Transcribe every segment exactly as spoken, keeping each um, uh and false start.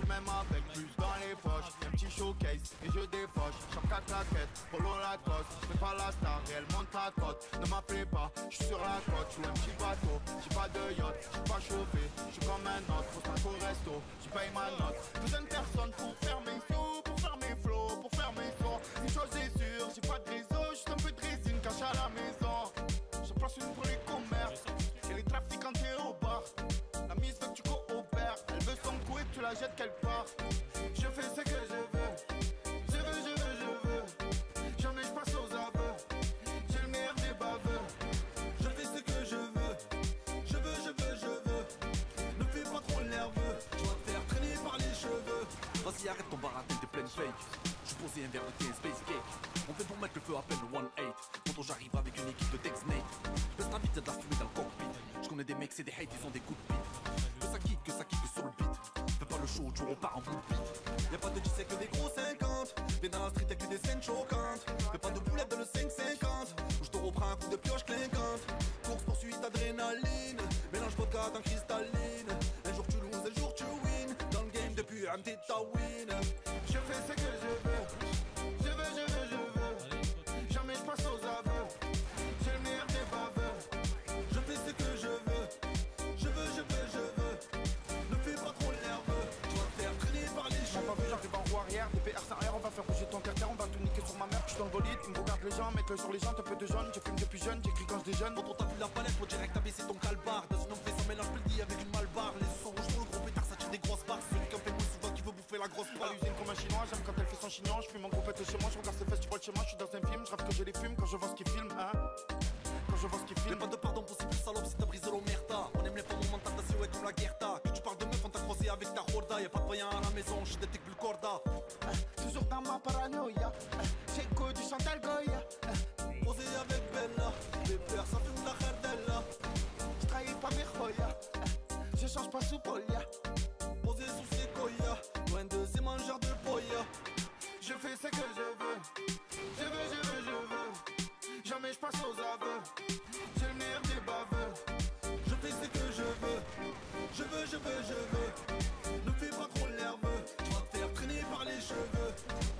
le même avec plus dans les poches. Un petit showcase et je défoche. Chaque quatre claquettes, polo Lacoste. J'fais pas la star et elle monte la cote. Ne m'appelez pas, j'suis sur la côte. J'suis un petit bateau, j'ai pas de yacht. J'suis pas chauffé, j'suis comme un autre. Faut pas au resto, j'y paye ma note. Besoin de personne pour faire mes sous, pour faire mes flows, pour faire mes sons. Une chose est sûre, j'ai pas de réseau, juste un peu de résine caché à la maison. Je place une pour les commerces et les trafiquants et au bar. La mise veut que tu coopères, elle veut son coup et que tu la jettes quelque part. Je fais ce que je veux, je veux, je veux, je veux. Jamais je passe aux aveux, j'ai le meilleur des baveux. Je fais ce que je veux, je veux, je veux, je veux. Ne fais pas trop le nerveux, tu vas te faire traîner par les cheveux. Vas-y arrête ton baratin, t'es pleine fake. J'suis posé un verre de thé, un space cake. On fait pour mettre le feu à peine le one eight. Quand j'arrive avec une équipe de Tex-Mate. Baisse ta vite, y'a de la fumée dans le cockpit. J'connais des mecs, c'est des hates, ils ont des coups de pite. Que ça kick, que ça kick sur le beat. Fais pas le show, tu repars en bout de beat. Y'a pas de dix, c'est que des gros cinquante. Viens dans la street avec des scènes choquantes. Fais pas de boulettes dans le cinq cinquante. Où j'te reprends un coup de pioche clinquante. Course poursuite adrénaline. Mélange vodka dans cristalline. Un jour tu loses, un jour tu win. Dans le game depuis un petit win. Je fais ce que je veux, je veux, je veux, je veux. Jamais je passe aux aveux, j'ai le meilleur des baveux. Je fais ce que je veux, je veux, je veux, je veux. Ne fais pas trop le nerveux, tu vas te faire traîner par les J'ai pas vu, cheveux. j'arrive en roue arrière, des P R sans air, on va faire bouger ton terre, on va tout niquer sur ma mère, je suis dans le bolide, il me regarde les gens, mec sur les gens, un peu de jaune, je fume depuis jeune, j'écris quand je déjeune. Quand on t'a vu la palette, faut direct abaisser ton calbar. Dans une fait sans mélange, je le dis avec une malbarre. Les sons rouges pour le gros pétard, ça tire des grosses barres. Celui qui en fait moins souvent, qui veut bouffer la grosse À part. l'usine comme un chinois, j'aime quand elle fait son chignon, je fume mon groupe chez moi, je regarde ses fesses, tu vois le chez moi, je suis dans un film, je rêve que je les fume quand je vois ce qu'ils filment, hein. Quand je vois ce qu'ils Y'a filment. pas de pardon possible, salope, si t'as brisé l'omerta. On aime les femmes, on m'entend danser, ouais, comme la guerta. Que tu parles de meuf, on t'a croisé avec ta horda. Y'a pas de voyant à la maison, j'suis des tic le corda. Toujours dans ma paranoïa, j'écoute du Chantal Goya. Posé avec Bella, les peurs, ça fume la khardella. Je trahis pas mes khoya, je change pas sous polia. Posé sous ses koya, loin de ces mangeurs de poya. Je fais ce que je veux, je veux, je veux, je veux. Jamais je passe aux aveux, j'ai le meilleur des baveux. Je fais ce que je veux, je veux, je veux, je veux. Ne fais pas trop le nerveux, tu vas te faire traîner par les cheveux.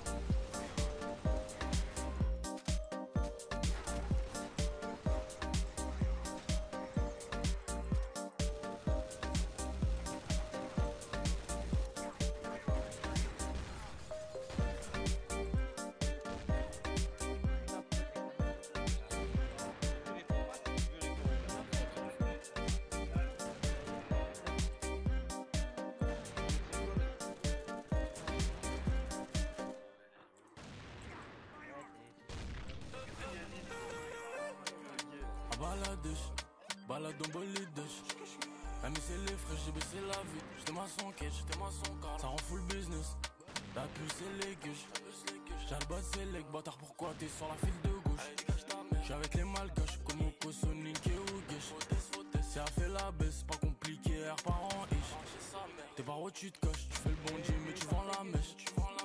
Balade en bolide, la mise c'est les frais, j'ai baissé la vie. J'étais ma son quête, j'étais ma son car ça rend full business. La puce c'est les gueuches, j'ai le bas c'est les bâtard, pourquoi t'es sur la file de gauche? J'suis avec les malgaches, comme au Sonic et au Guèche. Si elle fait la baisse, pas compliqué, R par an ish. T'es par où tu te caches, tu fais le bon Dieu mais tu vends la mèche.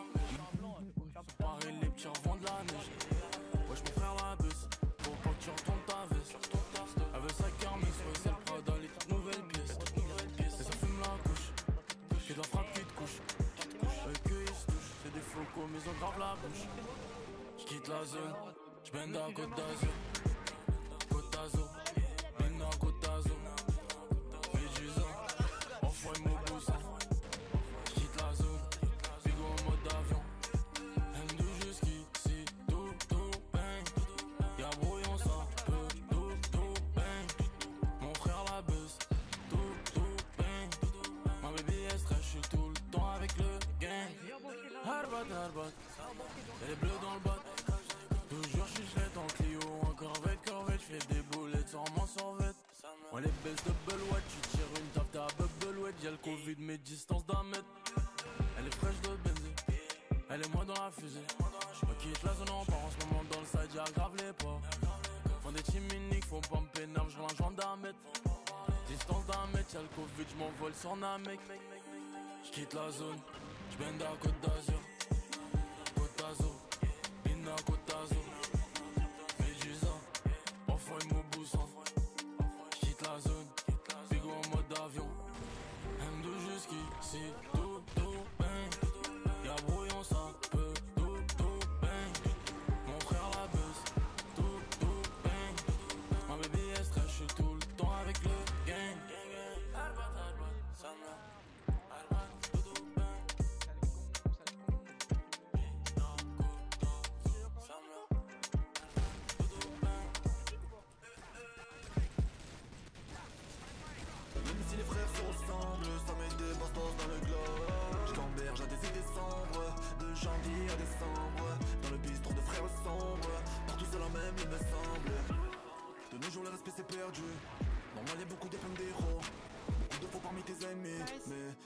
Pareil les petits revendent la neige. Wesh mon frère la baisse, faut pas que tu retournes ta veste. Elle veut sa kermesse, ouais c'est le Prada, les toutes nouvelles pièces. Et ça fume la couche, c'est de la frappe qui te couche. Avec eux ils se touchent, c'est des flocos mais ils ont grave la bouche. J'quitte la zone, j'bende à Côte d'Azur. Côte d'Azur, Bina Côte d'Azur. Médusa, enfoiré Mobusa. J'quitte la zone, bigo en mode avion. M deux jusqu'ici, tout, tout, bang. Y'a brouillon ça, peu, tout, tout, bang. Mon frère la buzz, tout, tout, bang. Ma baby est stress, j'suis tout le temps avec le gang. Harbat, harbat, y'a les bleus dans le bat. Toujours j'suis gelé dans le Clio, en corvette, corvette, j'fais des boulettes sur mon survêt. On les baisse de Belouette, tu tires une taf, t'as Belouette. Y'a le Covid, mais distance d'un mètre. Elle est fraîche de benzé, elle est moi dans la fusée. J'me quitte la zone en part en ce moment dans le side, j'aggrave les pas. Font des teams miniques, faut pas me pénal, j'rends la jointe d'un mètre. Distance d'un mètre, y'a le Covid, j'm'envole sur Namek. J'quitte la zone, j'bende à Côte d'Azur. Côte d'Azur, Bina Côte d'Azur. Médusa, parfois il m'obousse. J'quitte la zone, bigo en mode avion. M deux jusqu'ici,